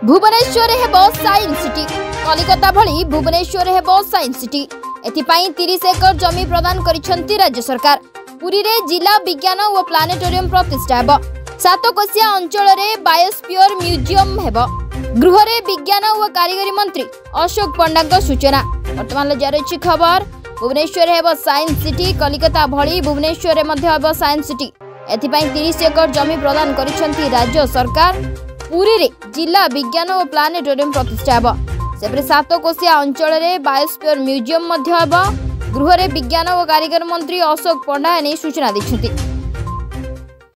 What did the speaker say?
भुवनेश्वर हेबो science city. Kolkata भली भुवनेश्वर हेबो साइंस सिटी। एथिपाई 30 एकर जमी प्रदान करिसंती राज्य सरकार। पुरी रे जिला विज्ञान और प्लानेटोरियम प्रतिष्ठा हेबो। सातकोशिया अंचल रे बायोस्फीयर म्यूजियम हेबो। गृह रे विज्ञान और कारीगरी मंत्री अशोक पंडा सूचना। वर्तमान जारी खबर भुवनेश्वर हेबो साइंस सिटी। कलिकता भली भुवनेश्वर रे मध्य हेबो साइंस सिटी। एथिपाई 30 एकर जमी प्रदान करिसंती राज्य सरकार। पुरी रे जिला विज्ञान और प्लानेटोरियम प्रतिष्ठा हेबो। सेपरे सातकोशिया अंचल रे बायोस्फीयर म्यूजियम मध्य हेबो। गृह रे विज्ञान और कारीगर मंत्री अशोक पंडा ने सूचना दैछंती।